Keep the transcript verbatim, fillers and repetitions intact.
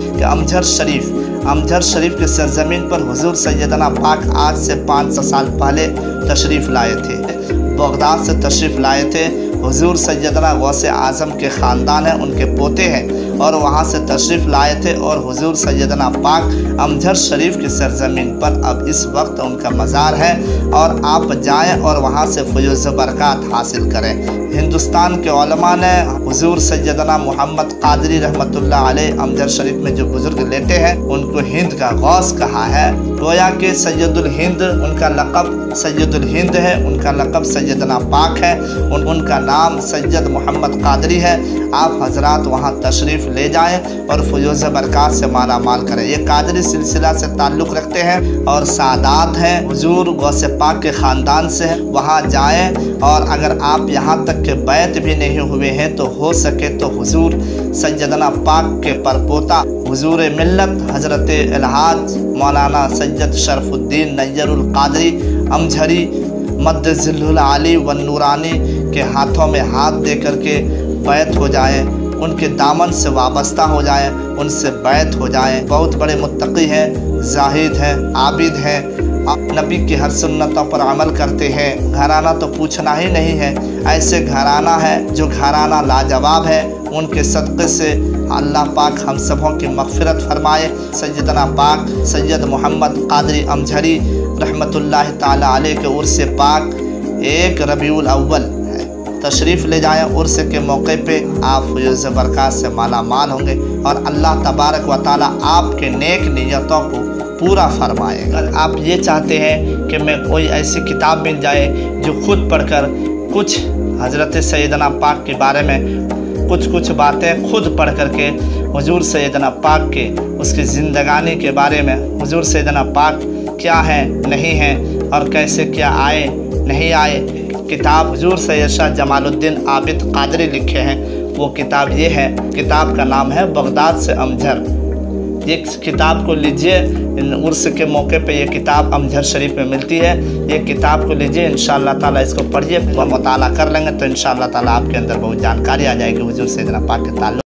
कि अमजहर शरीफ अमजहर शरीफ के सरजमीन पर हुजूर सैयदना पाक आज से पाँच सौ साल पहले तशरीफ़ लाए थे। बगदाद से तशरीफ़ लाए थे। हुजूर सैयदना गौसे आज़म के ख़ानदान हैं, उनके पोते हैं और वहाँ से तशरीफ़ लाए थे और हुजूर सैयदना पाक अमजहर शरीफ की सरजमीन पर अब इस वक्त उनका मज़ार है और आप जाएं और वहाँ से फयूज़ बरक़ात हासिल करें। हिंदुस्तान के उलमा ने हुजूर सैयदना मोहम्मद क़ादरी रहमतुल्लाह अलैह अमजहर शरीफ में जो बुज़ुर्ग लेते हैं उनको हिंद का गौस कहा है। गोया के सैयदुल हिंद उनका लक़ब सैयदुल हिंद है, उनका लक़ब सैयदना पाक है, उन, उनका नाम सैयद मोहम्मद क़ादरी है। आप हजरात वहाँ तशरीफ़ ले जाएं और फयूज़ बरक़ात से माला माल करें। ये क़ादरी सिलसिला से ताल्लुक़ रखते हैं और सादात हैं, हुजूर गौसे पाक के ख़ानदान से हैं। वहाँ जाएं और अगर आप यहाँ तक के बैत भी नहीं हुए हैं तो हो सके तो हुजूर सैयदना पाक के परपोता हुजूर मिल्लत हज़रते अलहाज मौलाना सैयद शरफुद्दीन नय्यरुल क़ादरी अमजहरी मद्दज़िल्लुल आली व नूरानी के हाथों में हाथ दे करके बैत हो जाएं, उनके दामन से वाबस्ता हो जाएं, उनसे बैत हो जाएं। बहुत बड़े मुत्तक़ी हैं, जाहिद हैं, आबिद हैं, नबी की हर सुन्नतों पर अमल करते हैं। घराना तो पूछना ही नहीं है, ऐसे घराना है जो घराना लाजवाब है। उनके सदक़े से अल्लाह पाक हम सबों की मग़फ़िरत फ़रमाए। सैयदना पाक सैयद मोहम्मद क़ादरी अमजहरी रहमतुल्लाह ताला अलैह के उर्स पाक एक रबीउल अव्वल है। तशरीफ़ ले जाएँ, उर्स के मौके पे आप फयूज़ बरक़ात से माला माल होंगे और अल्लाह तबारक व ताला आपके नेक नियतों को पूरा फरमाएगा। अगर आप ये चाहते हैं कि मैं कोई ऐसी किताब मिल जाए जो खुद पढ़कर कुछ हज़रत सैयदना पाक के बारे में कुछ कुछ बातें खुद पढ़ करके हुजूर सैयदना पाक के उसकी ज़िंदगानी के बारे में, हुजूर सैयदना पाक क्या है नहीं है और कैसे क्या आए नहीं आए, किताब हुजूर सैयद शाह जमालुद्दीन आबिद क़ादरी लिखे हैं। वो किताब ये है, किताब का नाम है बगदाद से अमजहर। ये किताब को लीजिए, उर्स के मौके पे ये किताब अमजहर शरीफ में मिलती है। ये किताब को लीजिए, इंशाअल्लाह ताला इसको पढ़िए, मुताला कर लेंगे तो इंशाअल्लाह ताला आपके अंदर बहुत जानकारी आ जाएगी हुजूर सैयदना पाक के ताल्लुक़।